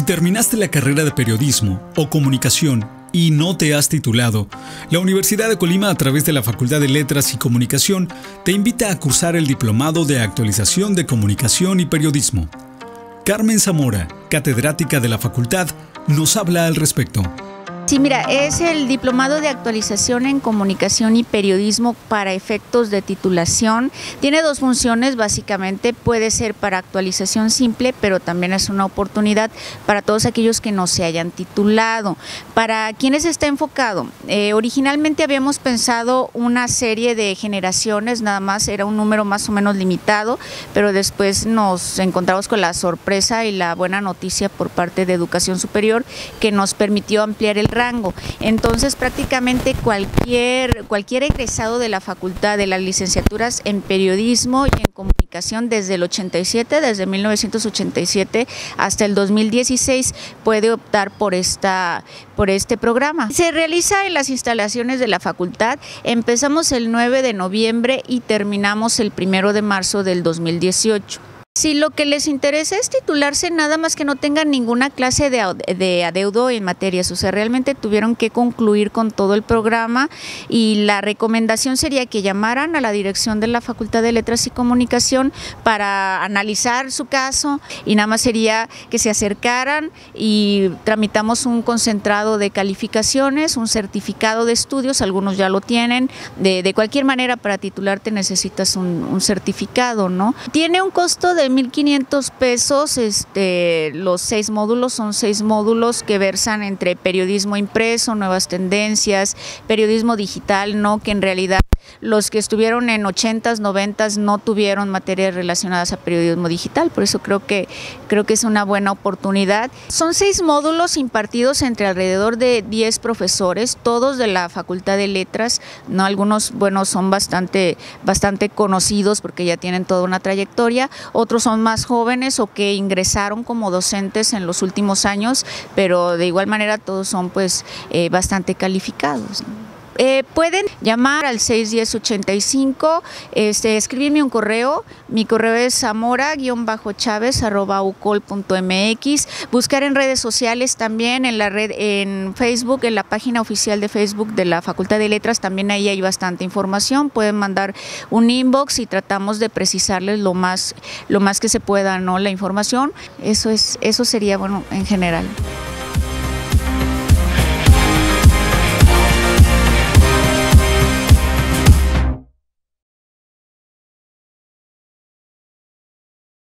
terminaste la carrera de periodismo o comunicación y no te has titulado, la Universidad de Colima, a través de la Facultad de Letras y Comunicación, te invita a cursar el Diplomado de Actualización de Comunicación y Periodismo. Carmen Zamora, catedrática de la facultad, nos habla al respecto. Sí, mira, es el Diplomado de Actualización en Comunicación y Periodismo para efectos de titulación. Tiene dos funciones, básicamente. Puede ser para actualización simple, pero también es una oportunidad para todos aquellos que no se hayan titulado. ¿Para quiénes está enfocado? Originalmente habíamos pensado una serie de generaciones, nada más, era un número más o menos limitado, pero después nos encontramos con la sorpresa y la buena noticia por parte de Educación Superior que nos permitió ampliar el rango. Entonces prácticamente cualquier egresado de la facultad, de las licenciaturas en periodismo y en comunicación desde el 87, desde 1987 hasta el 2016 puede optar por este programa. Se realiza en las instalaciones de la facultad. Empezamos el 9 de noviembre y terminamos el 1 de marzo del 2018. Si lo que les interesa es titularse, nada más que no tengan ninguna clase de adeudo en materias, o sea, realmente tuvieron que concluir con todo el programa, y la recomendación sería que llamaran a la dirección de la Facultad de Letras y Comunicación para analizar su caso, y nada más sería que se acercaran y tramitamos un concentrado de calificaciones, un certificado de estudios, algunos ya lo tienen. De cualquier manera, para titularte necesitas un certificado, ¿no? Tiene un costo de 1,500 pesos, los 6 módulos son 6 módulos que versan entre periodismo impreso, nuevas tendencias, periodismo digital, ¿no? Que en realidad los que estuvieron en 80s, 90s no tuvieron materias relacionadas a periodismo digital, por eso creo que es una buena oportunidad. Son 6 módulos impartidos entre alrededor de 10 profesores, todos de la Facultad de Letras, ¿no? Algunos, bueno, son bastante conocidos porque ya tienen toda una trayectoria, otros son más jóvenes o que ingresaron como docentes en los últimos años, pero de igual manera todos son pues bastante calificados, ¿no? Pueden llamar al 610-85, escribirme un correo. Mi correo es zamora-chavez@ucol.mx. Buscar en redes sociales también, en Facebook, en la página oficial de Facebook de la Facultad de Letras, también ahí hay bastante información. Pueden mandar un inbox y tratamos de precisarles lo más que se pueda, ¿no? La información. Eso sería, bueno, en general.